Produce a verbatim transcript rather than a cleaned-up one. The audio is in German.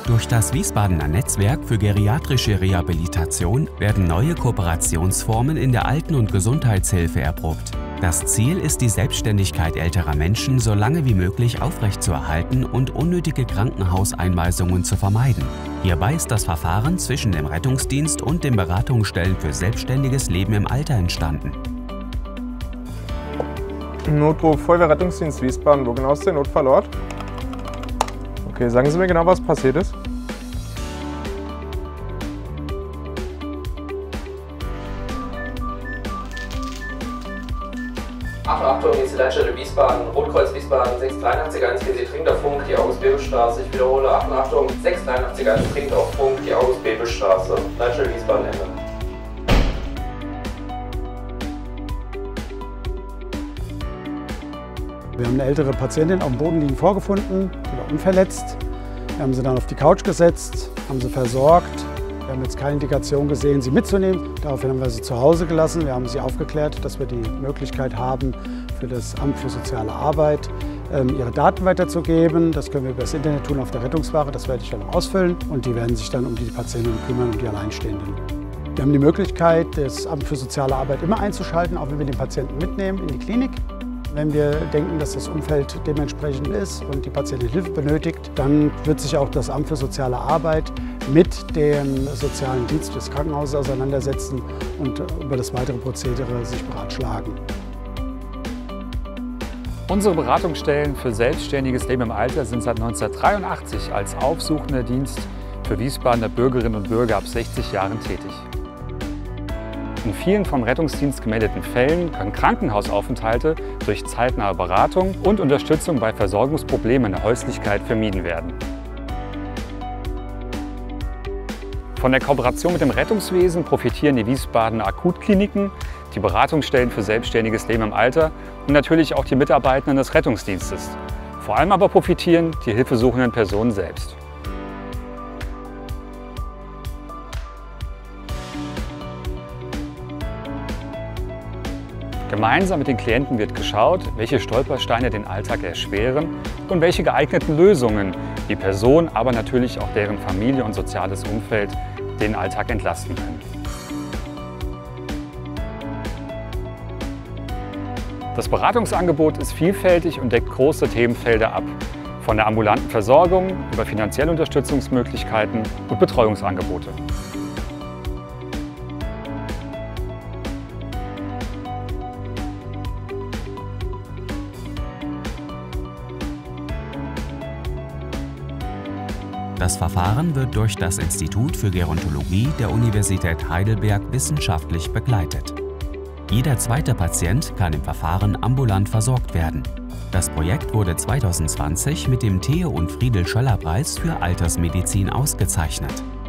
Durch das Wiesbadener Netzwerk für geriatrische Rehabilitation werden neue Kooperationsformen in der Alten- und Gesundheitshilfe erprobt. Das Ziel ist, die Selbstständigkeit älterer Menschen so lange wie möglich aufrechtzuerhalten und unnötige Krankenhauseinweisungen zu vermeiden. Hierbei ist das Verfahren zwischen dem Rettungsdienst und den Beratungsstellen für selbstständiges Leben im Alter entstanden. Notruf Feuerwehrrettungsdienst Wiesbaden. Wo genau ist der Notfallort? Okay, sagen Sie mir genau, was passiert ist. Achtung, Achtung, hier ist die Leitstelle Wiesbaden, Rotkreuz Wiesbaden, sechs drei eins eins, gehen Sie dringend auf Funk, die August-Bebel-Straße. Ich wiederhole, Achtung, Achtung, sechs drei eins eins, dringend auf Funk, die August-Bebel-Straße. Leitstelle Wiesbaden, Ende. Wir haben eine ältere Patientin auf dem Boden liegen vorgefunden, die war unverletzt. Wir haben sie dann auf die Couch gesetzt, haben sie versorgt. Wir haben jetzt keine Indikation gesehen, sie mitzunehmen. Daraufhin haben wir sie zu Hause gelassen. Wir haben sie aufgeklärt, dass wir die Möglichkeit haben, für das Amt für Soziale Arbeit ähm, ihre Daten weiterzugeben. Das können wir über das Internet tun auf der Rettungsware. Das werde ich dann ausfüllen. Und die werden sich dann um die Patienten kümmern, um die Alleinstehenden. Wir haben die Möglichkeit, das Amt für Soziale Arbeit immer einzuschalten, auch wenn wir den Patienten mitnehmen in die Klinik. Wenn wir denken, dass das Umfeld dementsprechend ist und die Patientin Hilfe benötigt, dann wird sich auch das Amt für Soziale Arbeit mit dem sozialen Dienst des Krankenhauses auseinandersetzen und über das weitere Prozedere sich beratschlagen. Unsere Beratungsstellen für selbstständiges Leben im Alter sind seit neunzehnhundertdreiundachtzig als aufsuchender Dienst für Wiesbadener Bürgerinnen und Bürger ab sechzig Jahren tätig. In vielen vom Rettungsdienst gemeldeten Fällen können Krankenhausaufenthalte durch zeitnahe Beratung und Unterstützung bei Versorgungsproblemen in der Häuslichkeit vermieden werden. Von der Kooperation mit dem Rettungswesen profitieren die Wiesbadener Akutkliniken, die Beratungsstellen für selbstständiges Leben im Alter und natürlich auch die Mitarbeitenden des Rettungsdienstes. Vor allem aber profitieren die hilfesuchenden Personen selbst. Gemeinsam mit den Klienten wird geschaut, welche Stolpersteine den Alltag erschweren und welche geeigneten Lösungen die Person, aber natürlich auch deren Familie und soziales Umfeld den Alltag entlasten können. Das Beratungsangebot ist vielfältig und deckt große Themenfelder ab, von der ambulanten Versorgung über finanzielle Unterstützungsmöglichkeiten und Betreuungsangebote. Das Verfahren wird durch das Institut für Gerontologie der Universität Heidelberg wissenschaftlich begleitet. Jeder zweite Patient kann im Verfahren ambulant versorgt werden. Das Projekt wurde zweitausendzwanzig mit dem Theo- und Friedel-Schöller-Preis für Altersmedizin ausgezeichnet.